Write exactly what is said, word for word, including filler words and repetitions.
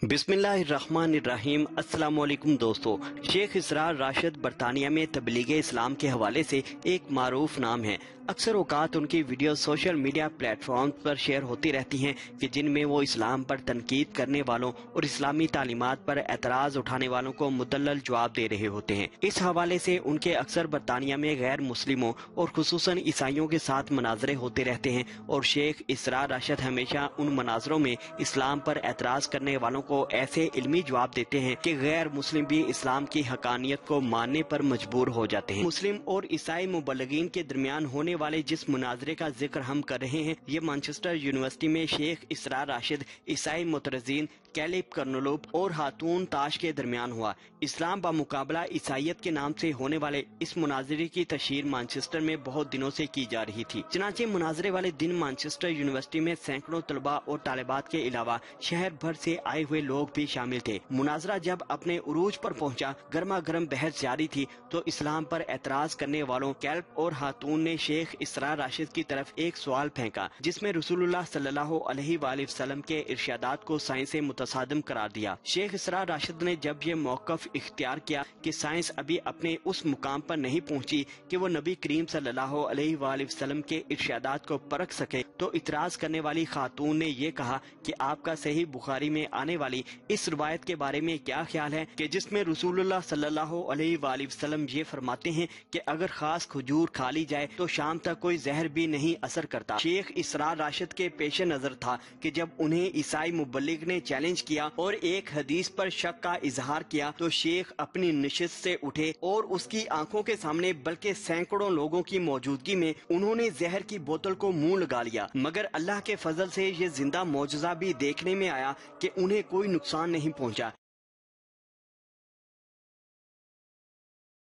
बिस्मिल्लाहिर्रहमानिर्रहीम। अस्सलाम वालेकुम दोस्तों, शेख इसरार राशिद बरतानिया में तबलीग इस्लाम के हवाले से एक मारूफ नाम है। अक्सर औकात उनकी वीडियो सोशल मीडिया प्लेटफॉर्म पर शेयर होती रहती हैं कि जिनमें वो इस्लाम पर तनकीद करने वालों और इस्लामी तालीमात पर एतराज़ उठाने वालों को मुदल्लल जवाब दे रहे होते हैं। इस हवाले से उनके अक्सर बरतानिया में गैर मुस्लिमों और खुसूसन ईसाइयों के साथ मनाजरे होते रहते हैं और शेख इसरार राशिद हमेशा उन मनाजरों में इस्लाम पर एतराज़ करने वालों को ऐसे इल्मी जवाब देते हैं कि गैर मुस्लिम भी इस्लाम की हकानियत को मानने पर मजबूर हो जाते हैं। मुस्लिम और ईसाई मुबल्लिगीन के दरमियान होने वाले जिस मुनाजरे का जिक्र हम कर रहे हैं, ये मैनचेस्टर यूनिवर्सिटी में शेख इसरार राशिद, ईसाई मुतरजीन कैलिब कर्नलोब और हातून ताश के दरमियान हुआ। इस्लाम बामुकाबला ईसाइयत के नाम से होने वाले इस मुनाजरे की तशहीर मैनचेस्टर में बहुत दिनों से की जा रही थी। चनाचे मुनाजरे वाले दिन मैनचेस्टर यूनिवर्सिटी में सैकड़ों तलबा और तालिबात के अलावा शहर भर से आए हुए लोग भी शामिल थे। मुनाजरा जब अपने उरूज पर पहुंचा, गर्मा गर्म बहस जारी थी तो इस्लाम पर एतराज करने वालों कैल्ब और हातून ने शेख इसरार राशिद की तरफ एक सवाल फेंका जिसमें रसूलुल्लाह सल्लल्लाहु अलैहि वसल्लम के इरशादात को साइंस से मुतसादिम करार दिया। शेख इसरार राशिद ने जब ये मौकफ इख्तियार किया कि साइंस अभी अपने उस मुकाम पर नहीं पहुंची कि वो नबी करीम सल्लल्लाहु अलैहि वसल्लम के इरशादात को परख सके, तो इतराज करने वाली खातून ने ये कहा कि आपका सही बुखारी में आने वाली इस रिवायत के बारे में क्या ख्याल है कि जिसमें रसूलुल्लाह सल्लल्लाहु अलैहि वसल्लम ये फरमाते हैं कि अगर खास खजूर खा ली जाए तो शाम तक कोई जहर भी नहीं असर करता। शेख इसरार राशिद के पेश नजर था कि जब उन्हें ईसाई मुबल्लिग ने चैलेंज किया और एक हदीस पर शक का इजहार किया तो शेख अपनी नशिस्त से उठे और उसकी आंखों के सामने बल्कि सैकड़ों लोगों की मौजूदगी में उन्होंने जहर की बोतल को मुंह लगा लिया। मगर अल्लाह के फजल से ये जिंदा मौजज़ा भी देखने में आया कि उन्हें कोई नुकसान नहीं पहुंचा।